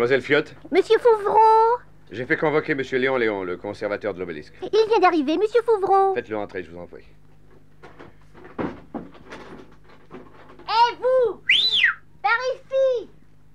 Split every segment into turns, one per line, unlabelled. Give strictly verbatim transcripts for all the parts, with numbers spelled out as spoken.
Mademoiselle Fiotte?
Monsieur Fouvreau?
J'ai fait convoquer Monsieur Léon Léon, le conservateur de l'obélisque.
Il vient d'arriver, Monsieur Fouvreau.
Faites-le entrer, je vous en prie.
Hé, vous! Par ici!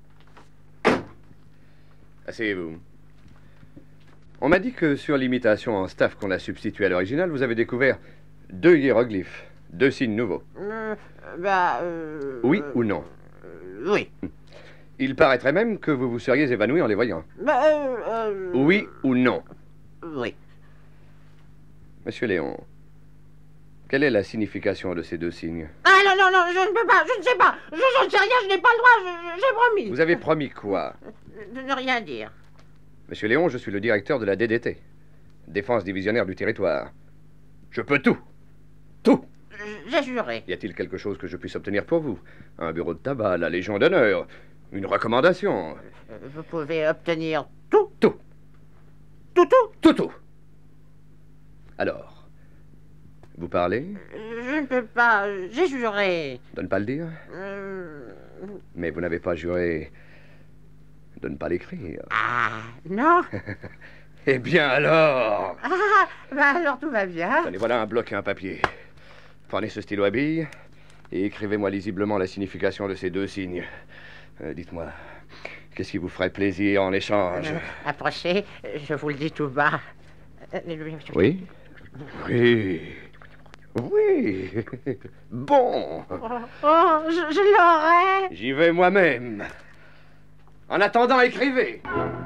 Asseyez-vous. On m'a dit que sur l'imitation en staff qu'on a substituée à l'original, vous avez découvert deux hiéroglyphes, deux signes nouveaux.
Euh, bah, euh,
Oui
euh,
ou non?
euh, Oui.
Il paraîtrait même que vous vous seriez évanoui en les voyant.
Bah, euh, euh,
Oui ou non?
Oui.
Monsieur Léon, quelle est la signification de ces deux signes?
Ah non, non, non, je ne peux pas, je ne sais pas. Je n'en sais rien, je n'ai pas le droit, je- je- j'ai promis.
Vous avez promis quoi?
De ne rien dire.
Monsieur Léon, je suis le directeur de la D D T, Défense divisionnaire du territoire. Je peux tout. Tout.
J'ai juré.
Y a-t-il quelque chose que je puisse obtenir pour vous? Un bureau de tabac, la Légion d'honneur, une recommandation?
Euh, Vous pouvez obtenir tout.
Tout.
Tout, tout.
Tout, tout. Alors, vous parlez?
Je ne peux pas, j'ai juré.
De ne pas le dire?
Euh,
Mais vous n'avez pas juré de ne pas l'écrire.
Ah, non.
Eh bien alors!
Ah, bah alors tout va bien.
Tenez, voilà un bloc et un papier. Prenez ce stylo à billes et écrivez-moi lisiblement la signification de ces deux signes. Euh, Dites-moi, qu'est-ce qui vous ferait plaisir en échange?
Euh, approchez, je vous le dis tout bas. Euh,
Oui? Oui. Oui. Bon.
Oh, oh, je, je l'aurais.
J'y vais moi-même. En attendant, écrivez.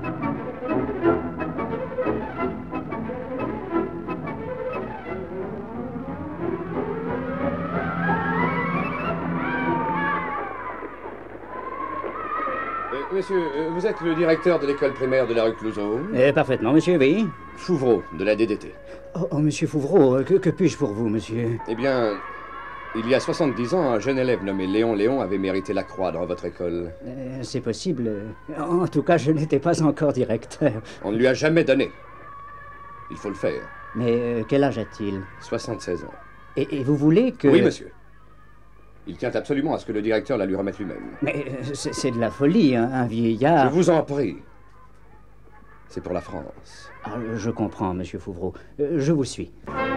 Euh, monsieur, euh, vous êtes le directeur de l'école primaire de la rue Clouseau?
Eh, parfaitement, monsieur, oui.
Fouvreau, de la D D T.
Oh, oh, monsieur Fouvreau, que, que puis-je pour vous, monsieur?
Eh bien, il y a soixante-dix ans, un jeune élève nommé Léon Léon avait mérité la croix dans votre école.
Euh, C'est possible. En tout cas, je n'étais pas encore directeur.
On ne lui a jamais donné. Il faut le faire.
Mais euh, quel âge a-t-il?
soixante-seize ans.
et, et vous voulez que...
Oui, monsieur. Il tient absolument à ce que le directeur la lui remette lui-même.
Mais euh, c'est c'est de la folie, hein, un vieillard...
Je vous en prie. C'est pour la France.
Ah, je comprends, monsieur Fouvreau. Euh, je vous suis.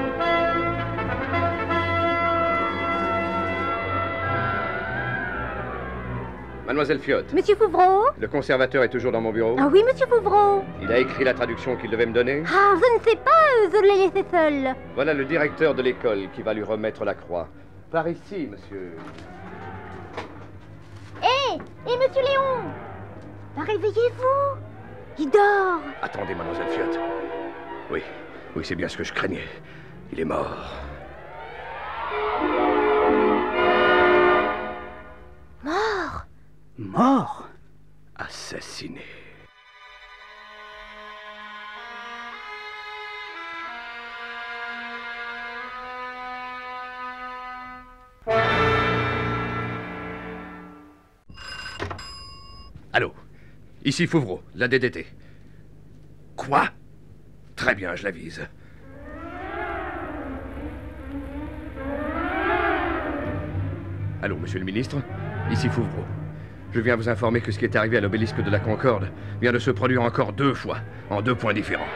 Mademoiselle Fiotte,
Monsieur Fouvreau?
le conservateur est toujours dans mon bureau.
Ah oui, Monsieur Fouvreau.
Il a écrit la traduction qu'il devait me donner.
Ah, je ne sais pas, euh, je l'ai laissé seul.
Voilà le directeur de l'école qui va lui remettre la croix. Par ici, monsieur.
Hé, hé, Monsieur Léon. Bah, réveillez-vous. Il dort.
Attendez, mademoiselle Fiotte. Oui, oui, c'est bien ce que je craignais. Il est mort.
Mort.
Mort?
Assassiné. Allô? Ici Fouvreau, la D D T. Quoi? Très bien, je l'avise. Allô, monsieur le ministre? Ici Fouvreau. Je viens vous informer que ce qui est arrivé à l'obélisque de la Concorde vient de se produire encore deux fois, en deux points différents.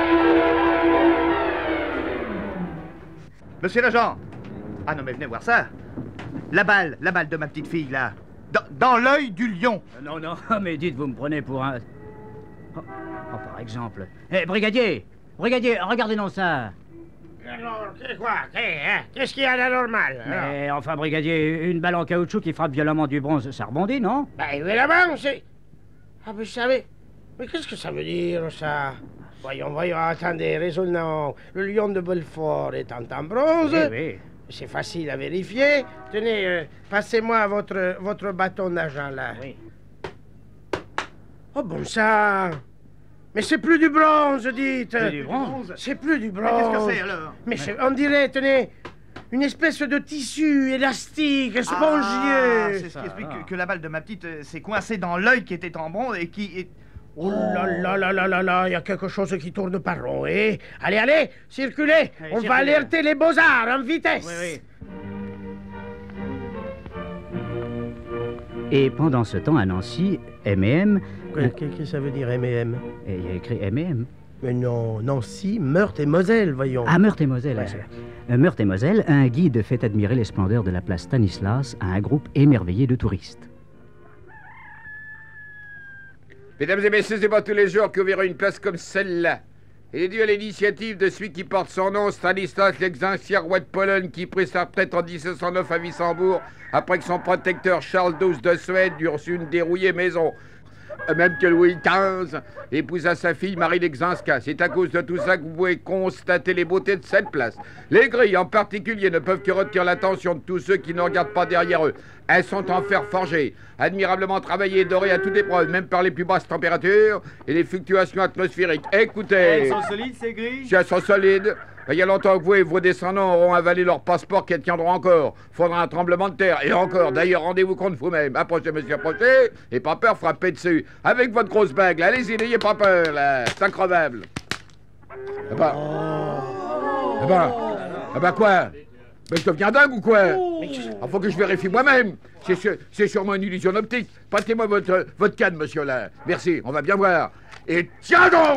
Monsieur l'agent! Ah non, mais venez voir ça! La balle, la balle de ma petite fille, là! Dans, dans l'œil du lion!
Non, non, mais dites, vous me prenez pour un... Oh, oh, par exemple... Eh, brigadier! Brigadier, regardez non ça!
Alors, qu'est- quoi qu'est- hein Qu'est-ce qu'il y a d'anormal alors?
Mais enfin, brigadier, une balle en caoutchouc qui frappe violemment du bronze, ça rebondit, non?
Ben, évidemment, c'est... Ah, mais je savais... Mais qu'est-ce que ça veut dire, ça? Voyons, voyons, attendez, raisonnons. Le lion de Belfort est en temps bronze.
Oui, oui.
C'est facile à vérifier. Tenez, euh, passez-moi votre, votre bâton d'argent, là.
Oui.
Oh, bon sang! Mais c'est plus du bronze, dites!
C'est du bronze?
C'est plus du
Mais
bronze!
qu'est-ce que c'est, alors?
Mais c'est- on dirait, tenez, une espèce de tissu élastique,
Ah,
spongieux.
c'est ce qui explique
Ah.
que, que la balle de ma petite euh, s'est coincée dans l'œil qui était en bronze et qui... est-
Oh là là là là là là, il y a quelque chose qui tourne par rond, eh? Allez, allez, circulez! On
circulez.
va alerter les beaux-arts en vitesse!
Oui, oui. Et pendant ce temps, à Nancy, M et M...
Qu'est-ce que ça veut dire M et M?
Et il y a écrit M et M.
Mais non, Nancy, Meurthe et Moselle, voyons.
Ah, Meurthe et Moselle.
Ouais.
Euh, Meurthe et Moselle, un guide fait admirer les splendeurs de la place Stanislas à un groupe émerveillé de touristes.
Mesdames et messieurs, c'est pas tous les jours que vous verrez une place comme celle-là. Elle est due à l'initiative de celui qui porte son nom, Stanislas l'Exarchien, roi de Pologne, qui prit sa retraite en mille sept cent neuf à Wissembourg, après que son protecteur Charles douze de Suède eut reçu une dérouillée maison. Même que Louis quinze épousa sa fille Marie Lexinska. C'est à cause de tout ça que vous pouvez constater les beautés de cette place. Les grilles en particulier ne peuvent que retenir l'attention de tous ceux qui ne regardent pas derrière eux. Elles sont en fer forgé, admirablement travaillées et dorées à toute épreuve, même par les plus basses températures et les fluctuations atmosphériques. Écoutez...
Elles sont solides, ces grilles?
Si elles sont solides, il y a longtemps que vous et vos descendants auront avalé leur passeport qu'elles tiendront encore. Faudra un tremblement de terre. Et encore, d'ailleurs, rendez-vous compte vous-même. Approchez, monsieur, approchez. Et pas peur, frappez dessus. Avec votre grosse bague, là. Allez-y, n'ayez pas peur, là. C'est increvable. Eh ben... Eh ben... Eh ben quoi? Mais je deviens dingue ou quoi? Il faut que je vérifie moi-même. C'est sûr, c'est sûrement une illusion optique. Prêtez-moi votre, votre canne, monsieur, là. Merci, on va bien voir. Et tiens donc!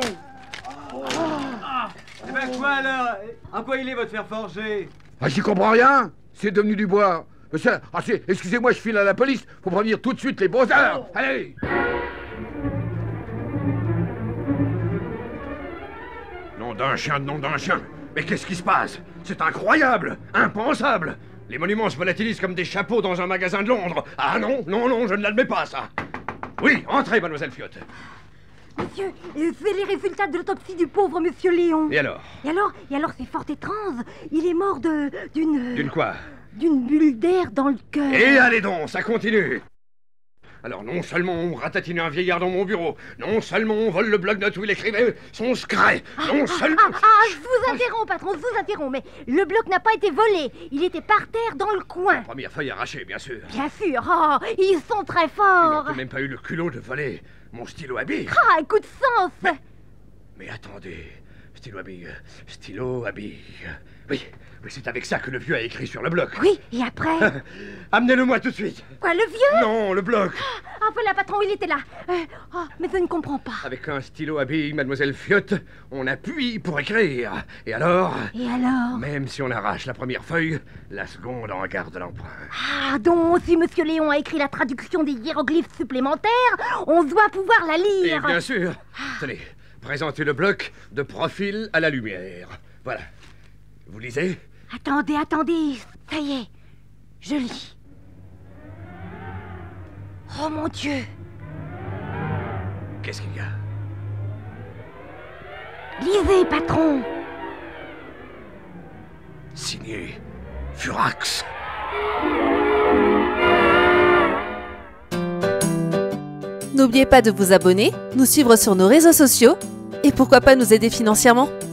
Eh ben quoi alors? En quoi il est votre fer forgé?
Ah, j'y comprends rien. C'est devenu du bois. Monsieur, ah, c'est- excusez-moi, je file à la police. Faut prévenir tout de suite les beaux-arts. Allez!
Nom d'un chien, nom d'un chien. Mais qu'est-ce qui se passe? C'est incroyable, impensable. Les monuments se volatilisent comme des chapeaux dans un magasin de Londres. Ah non, non, non, je ne l'admets pas, ça. Oui, entrez, mademoiselle Fiotte.
Monsieur, euh, c'est les résultats de l'autopsie du pauvre monsieur Léon.
Et alors?
Et alors, et alors c'est fort étrange. Il est mort de... d'une...
D'une quoi?
d'une bulle d'air dans le cœur.
Et allez donc, ça continue. Alors non seulement on ratatine un vieillard dans mon bureau, non seulement on vole le bloc-notes où il écrivait son secret, non
Ah,
seulement...
ah, ah, je vous interromps, patron, je vous interromps, mais le bloc n'a pas été volé. Il était par terre dans le coin.
Première feuille arrachée, bien sûr.
Bien sûr, oh, ils sont très
Ils
forts.
n'ont même pas eu le culot de voler mon stylo à billes.
Ah, coup de sens.
Mais, mais attendez, stylo à billes, stylo à billes... Oui, oui, c'est avec ça que le vieux a écrit sur le bloc.
Oui, et après?
Amenez-le-moi tout de suite.
Quoi, le vieux?
Non, le bloc.
Ah, voilà, patron, il était là. Euh, oh, mais je ne comprends pas.
Avec un stylo à billes, mademoiselle Fiotte, on appuie pour écrire. Et alors?
Et alors?
Même si on arrache la première feuille, la seconde en garde l'empreinte.
Ah, donc, si monsieur Léon a écrit la traduction des hiéroglyphes supplémentaires, on doit pouvoir la
Et
lire.
bien sûr. Tenez, présentez le bloc de profil à la lumière. Voilà. Vous lisez?
Attendez, attendez, ça y est, je lis. Oh mon Dieu!
Qu'est-ce qu'il y a?
Lisez, patron!
Signé Furax.
N'oubliez pas de vous abonner, nous suivre sur nos réseaux sociaux et pourquoi pas nous aider financièrement.